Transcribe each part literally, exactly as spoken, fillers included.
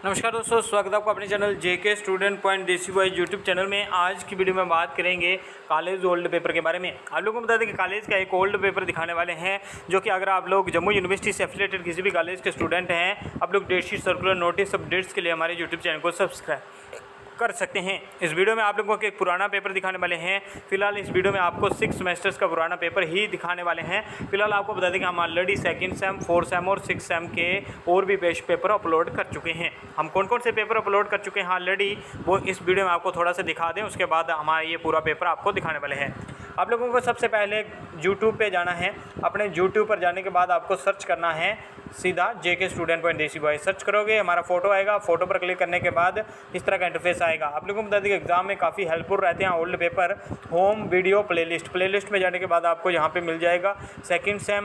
नमस्कार दोस्तों, स्वागत है आपका अपने channel JK student point Desi boy YouTube channel में। आज की वीडियो में बात करेंगे कॉलेज ओल्ड पेपर के बारे में। आप लोगों को बता दें कि कॉलेज का एक ओल्ड पेपर दिखाने वाले हैं, जो कि अगर आप लोग जम्मू यूनिवर्सिटी से एफिलेटेड किसी भी कॉलेज के स्टूडेंट हैं, आप लोग date sheet, circular, notice updates के लिए हमारे यूट्यूब चैनल को सब्सक्राइब कर सकते हैं। इस वीडियो में आप लोगों को एक पुराना पेपर दिखाने वाले हैं। फिलहाल इस वीडियो में आपको सिक्स सेमेस्टर्स का पुराना पेपर ही दिखाने वाले हैं। फिलहाल आपको बता दें कि हम already second sem, fourth sem और सिक्स सेम के और भी बेस्ट पेपर अपलोड कर चुके हैं। हम कौन कौन से पेपर अपलोड कर चुके हैं ऑलरेडी, वो इस वीडियो में आपको थोड़ा सा दिखा दें, उसके बाद हमारा ये पूरा पेपर आपको दिखाने वाले हैं। आप लोगों को सबसे पहले यूट्यूब पे जाना है। अपने यूट्यूब पर जाने के बाद आपको सर्च करना है सीधा JK student point Desi boy. Search करोगे, हमारा फोटो आएगा। फोटो पर क्लिक करने के बाद इस तरह का इंटरफेस आएगा। आप लोगों को बता दें कि एग्जाम में काफ़ी हेल्पफुल रहते हैं old paper. Home video playlist playlist में जाने के बाद आपको यहाँ पे मिल जाएगा सेकंड सेम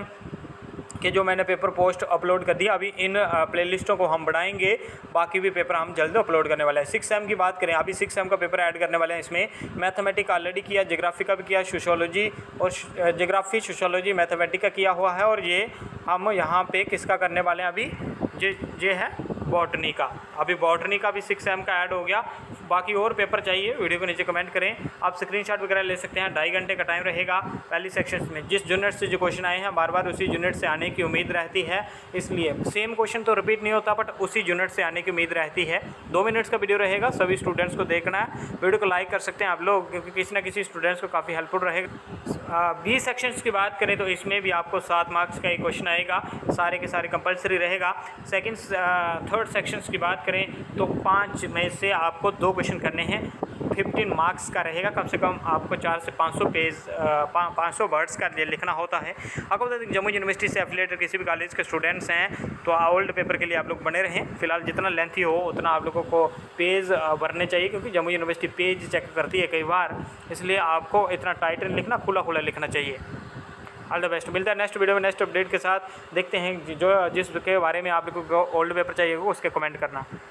कि जो मैंने पेपर पोस्ट अपलोड कर दिया। अभी इन प्लेलिस्टों को हम बढ़ाएंगे, बाकी भी पेपर हम जल्द अपलोड करने वाले हैं। सिक्स सेम की बात करें, अभी सिक्स सेम का पेपर ऐड करने वाले हैं। इसमें मैथमेटिक्स ऑलरेडी किया, ज्योग्राफी का भी किया, सोशियोलॉजी और ज्योग्राफी, सोशियोलॉजी, मैथमेटिक्स का किया हुआ है। और ये हम यहाँ पे किसका करने वाले हैं, अभी ये ये है बॉटनी का। अभी बॉटनी का भी सिक्स सेम का ऐड हो गया। बाकी और पेपर चाहिए, वीडियो को नीचे कमेंट करें। आप स्क्रीनशॉट वगैरह ले सकते हैं। ढाई घंटे का टाइम रहेगा पहली सेक्शन में। जिस यूनिट से जो क्वेश्चन आए हैं, बार बार उसी यूनिट से आने की उम्मीद रहती है, इसलिए सेम क्वेश्चन तो रिपीट नहीं होता, बट उसी यूनिट से आने की उम्मीद रहती है। दो मिनट्स का वीडियो रहेगा, सभी स्टूडेंट्स को देखना है। वीडियो को लाइक कर सकते हैं आप लोग, क्योंकि किसी ना किसी स्टूडेंट्स को काफ़ी हेल्पफुल रहेगा। बी सेक्शंस की बात करें तो इसमें भी आपको सात मार्क्स का एक क्वेश्चन आएगा, सारे के सारे कंपलसरी रहेगा। सेकेंड थर्ड सेक्शंस की बात करें तो पाँच में से आपको दो क्वेश्चन करने हैं। फिफ्टीन मार्क्स का रहेगा। कम से कम आपको चार से पाँच सौ पेज पाँच सौ वर्ड्स का लिखना होता है। आपको बता दें जम्मू यूनिवर्सिटी से एफिलेटेड किसी भी कॉलेज के स्टूडेंट्स हैं तो ओल्ड पेपर के लिए आप लोग बने रहें। फिलहाल जितना लेंथी हो उतना आप लोगों को पेज भरने चाहिए, क्योंकि जम्मू यूनिवर्सिटी पेज चेक करती है कई बार, इसलिए आपको इतना टाइटल लिखना, खुला खुला लिखना चाहिए। All the best. मिलता है नेक्स्ट वीडियो में नेक्स्ट अपडेट के साथ। देखते हैं जो जिस के बारे में आप लोगों को ओल्ड पेपर चाहिए उसके कमेंट करना।